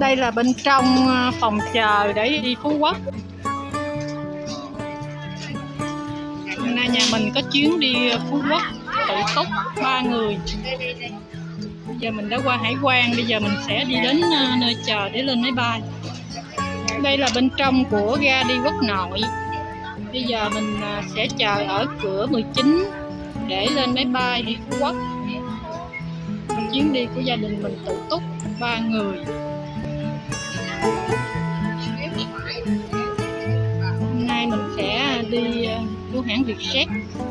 Đây là bên trong phòng chờ để đi Phú Quốc. Hôm nay nhà mình có chuyến đi Phú Quốc tự túc 3 người. Bây giờ mình đã qua hải quan, bây giờ mình sẽ đi đến nơi chờ để lên máy bay. Đây là bên trong của ga đi Quốc Nội. Bây giờ mình sẽ chờ ở cửa 19 để lên máy bay đi Phú Quốc. Chuyến đi của gia đình mình tự túc 3 người. Hôm nay mình sẽ đi của hãng Vietjet.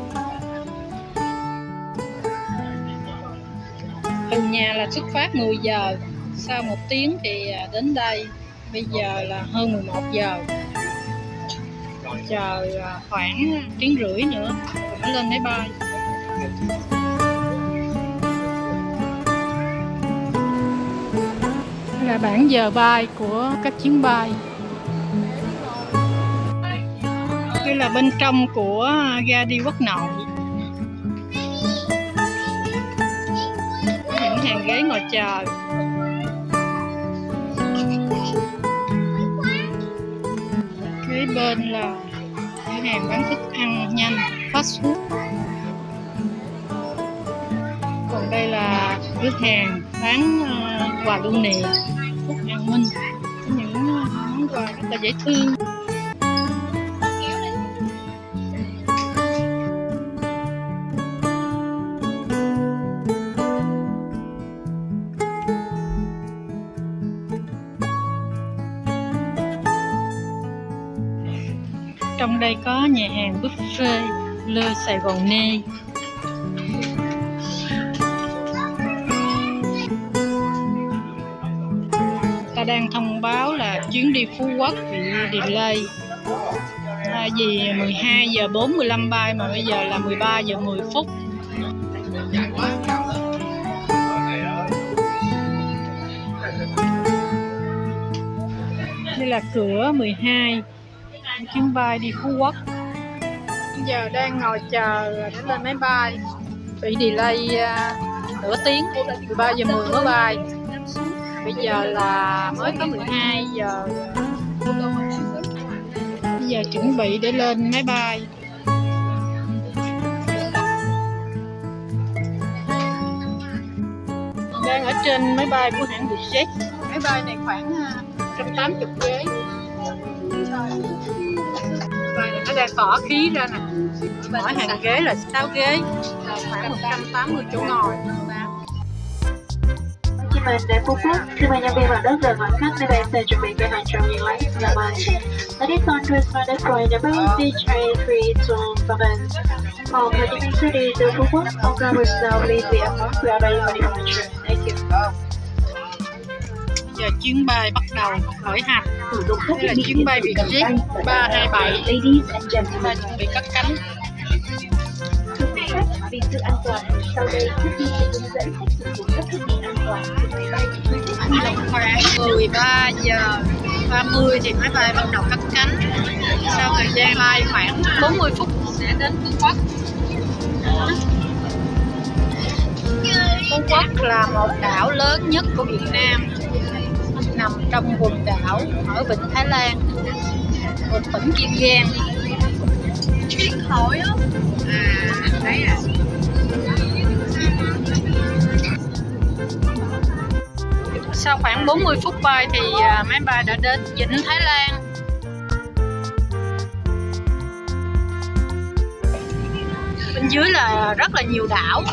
Từ nhà là xuất phát 10 giờ, sau 1 tiếng thì đến đây. Bây giờ là hơn 11 giờ. Chờ khoảng 1,5 tiếng nữa mới lên máy bay. Đây là bảng giờ bay của các chuyến bay. Đây là bên trong của ga đi Quốc Nội. Những hàng ghế ngồi chờ. Kế bên là cửa hàng bán thức ăn nhanh, fast food. Còn đây là cửa hàng bán quà lưu niệm, Phúc An Minh. Những món quà rất là dễ thương. Trong đây có nhà hàng buffet Le Saigonais. Ta đang thông báo là chuyến đi Phú Quốc bị delay. Vì 12 giờ 45 bay mà bây giờ là 13 giờ 10 phút. Đây là cửa 12 chuyến bay đi Phú Quốc. Bây giờ đang ngồi chờ để lên máy bay, bị delay nửa tiếng, 13 giờ 10 mới bay. Bây giờ là mới có 12 giờ. Bây giờ chuẩn bị để lên máy bay. Đang ở trên máy bay của hãng Vietjet. Máy bay này khoảng 180 ghế. Nó đang tỏ khí ra nè. Mỗi hàng ghế là 6 ghế, khoảng 180 chỗ ngồi. Khi mình đến Phú Quốc, xin mời nhân viên vào đất rời gọi khách máy bay sẽ chuẩn bị kế hoạch trong những lái nhà bay. Ladies on tour responded for WC train 327. From Hồ Chí Minh City to Phú Quốc, all cars will now leave the airport. We are ready for departure. Thank you. Giờ chuyến bay bắt đầu khởi hành. Đây là chuyến bay Vietjet 327. Chúng chuẩn bị cất cánh. Vì sự an toàn, sau đây trước khi hướng dẫn khách sử dụng các thiết bị an toàn của máy bay. Khoảng 13 giờ 30 thì máy bay bắt đầu cất cánh. Sau thời gian bay khoảng 40 phút sẽ đến Phú Quốc. Phú Quốc là một đảo lớn nhất của Việt Nam, nằm trong vùng đảo ở Vịnh Thái Lan, thuộc tỉnh Kiên Giang. Chuyến hỏi á. Đấy à. Sau khoảng 40 phút bay thì máy bay đã đến Vịnh Thái Lan. Bên dưới là rất là nhiều đảo.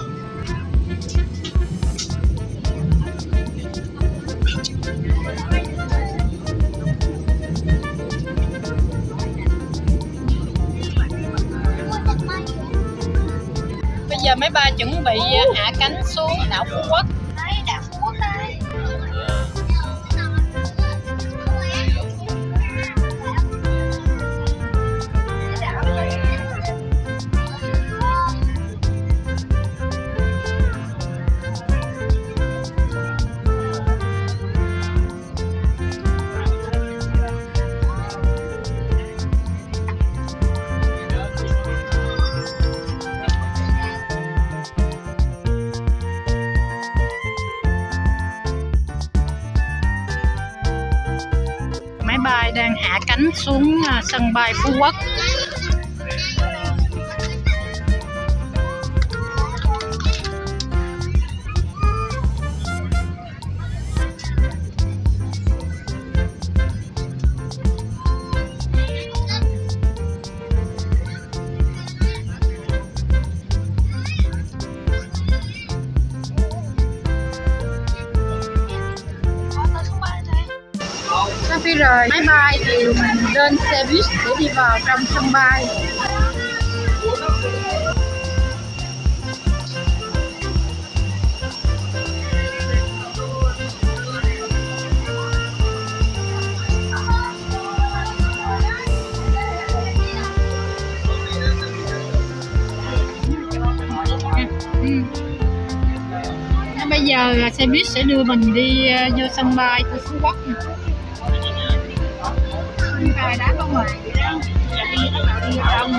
Bây giờ máy bay chuẩn bị hạ cánh xuống đảo Phú Quốc. Đấy, đảo Phú Quốc đây. bay đang hạ cánh xuống sân bay Phú Quốc. Sau khi rời máy bay thì mình lên xe buýt để đi vào trong sân bay. Bây giờ xe buýt sẽ đưa mình đi vô sân bay của Phú Quốc. Rồi đã có ngoài vậy đó, đi bắt đầu đi trong.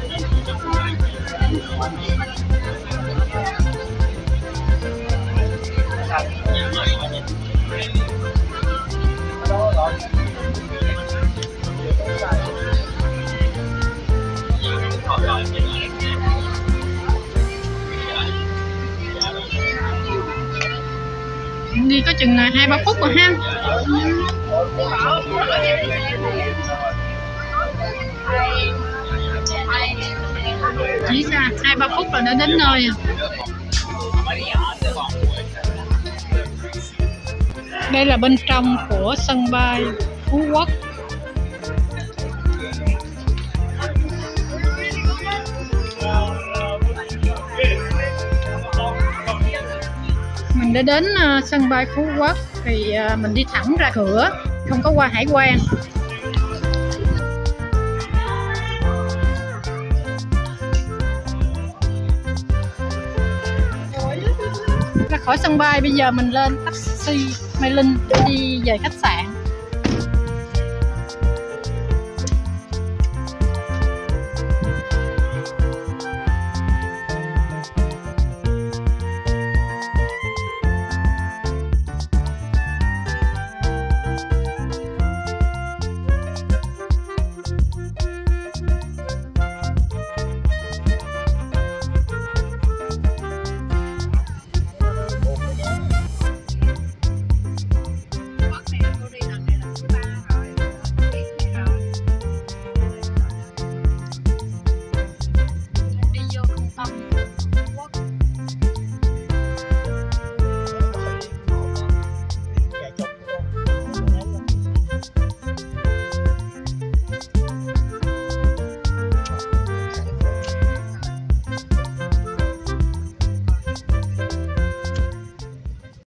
Đi có chừng 2-3 phút rồi ha. Chỉ xa 2-3 phút là đã đến nơi à. Đây là bên trong của sân bay Phú Quốc. Mình đã đến sân bay Phú Quốc thì mình đi thẳng ra cửa, không có qua hải quan. Ra khỏi sân bay bây giờ mình lên taxi Mai Linh để đi về khách sạn.